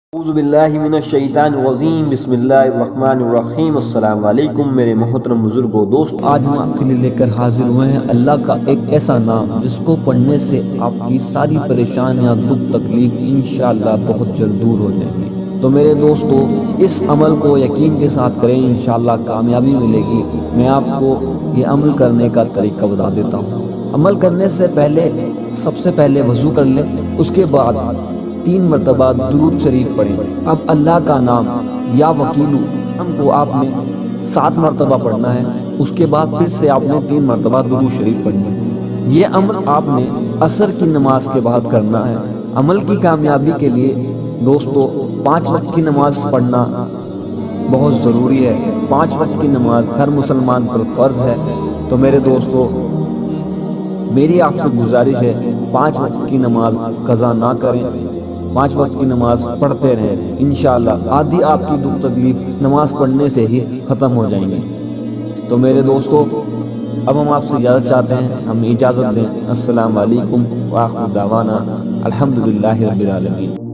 اعوذ باللہ من الشیطان الرجیم بسم اللہ الرحمن الرحیم۔ السلام علیکم میرے محترم بزرگوں دوست، آج ہم آپ کے لیے لے کر حاضر ہوئے ہیں اللہ کا ایک ایسا نام جس کو پڑھنے سے آپ کی ساری پریشانیاں، دکھ، تکلیف انشاءاللہ بہت جلد دور ہو جائیں گی۔ تو میرے دوستو، اس عمل کو یقین کے ساتھ کریں، انشاءاللہ کامیابی ملے گی۔ میں آپ کو یہ عمل کرنے کا طریقہ بتا دیتا ہوں۔ عمل کرنے سے پہلے سب سے پہلے وضو کر لیں، اس کے بعد 3 مرتبہ درود شریف پڑھیں۔ اب اللہ کا نام یا وکیلو ہم کو آپ نے 7 مرتبہ پڑھنا ہے، اس کے بعد پھر سے آپ نے 3 مرتبہ درود شریف پڑھنا ہے۔ یہ عمل آپ نے عصر کی نماز کے بعد کرنا ہے۔ عمل کی کامیابی کے لیے دوستو 5 وقت کی نماز پڑھنا بہت ضروری ہے۔ 5 وقت کی نماز ہر مسلمان پر فرض ہے۔ تو میرے دوستو، میری آپ سے گزارش ہے 5 وقت کی نماز قضا نہ کریں، 5 وقت کی نماز پڑھتے رہیں۔ انشاءاللہ آدھی آپ کی دکھ تکلیف نماز پڑھنے سے ہی ختم ہو جائیں گے۔ تو میرے دوستو، اب ہم آپ سے اجازت چاہتے ہیں، ہمیں اجازت دیں۔ السلام علیکم وآخر دعوانا الحمدللہ رب العالمین۔